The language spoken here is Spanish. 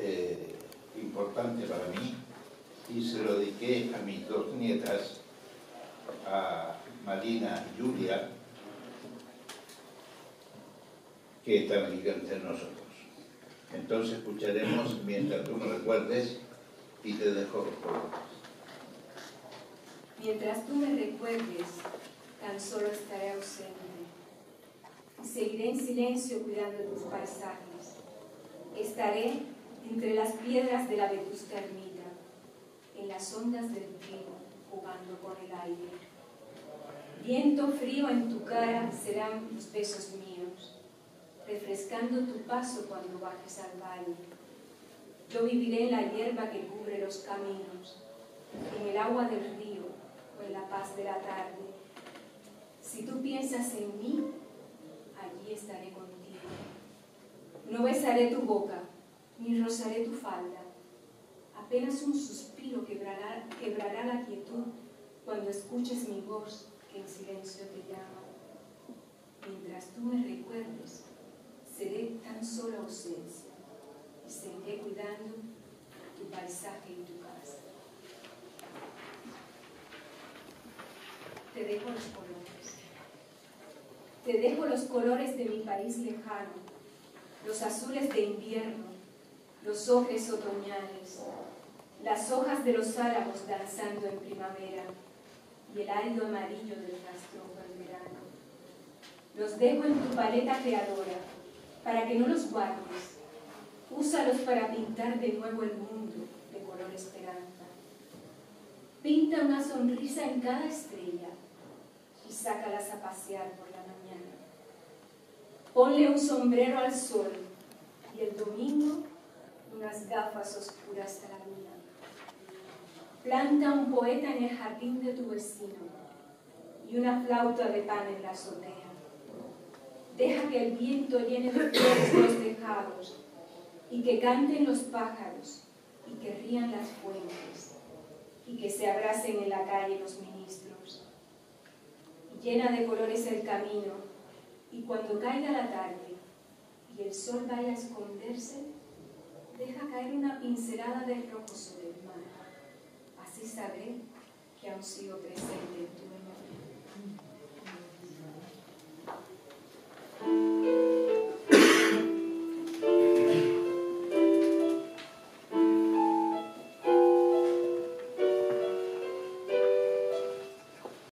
importante para mí y se lo dediqué a mis dos nietas, a Marina y Julia, que están aquí entre nosotros. Entonces escucharemos Mientras tú me recuerdes y te dejo los colores. Mientras tú me recuerdes, tan solo estaré ausente y seguiré en silencio cuidando tus paisajes. Estaré entre las piedras de la vetusta ermita, en las ondas del río, jugando con el aire. Viento frío en tu cara serán los besos míos, refrescando tu paso cuando bajes al valle. Yo viviré en la hierba que cubre los caminos, en el agua del río o en la paz de la tarde. Si tú piensas en mí, allí estaré contigo. No besaré tu boca, ni rozaré tu falda. Apenas un suspiro quebrará la quietud cuando escuches mi voz que en silencio te llama. Mientras tú me recuerdes, seré tan solo ausencia y seguiré cuidando tu paisaje y tu casa. Te dejo los colores. Te dejo los colores de mi país lejano, los azules de invierno, los ocres otoñales, las hojas de los álamos danzando en primavera y el árido amarillo del rastrojo en verano. Los dejo en tu paleta creadora, para que no los guardes. Úsalos para pintar de nuevo el mundo de color esperanza. Pinta una sonrisa en cada estrella y sácalas a pasear por la mañana. Ponle un sombrero al sol y el domingo unas gafas oscuras a la luna. Planta un poeta en el jardín de tu vecino y una flauta de pan en la azotea. Deja que el viento llene de flores los tejados y que canten los pájaros y que rían las fuentes y que se abracen en la calle los ministros. Y llena de colores el camino y cuando caiga la tarde y el sol vaya a esconderse, deja caer una pincelada de rojo sobre el mar. Así sabré que aún sigo presente en tu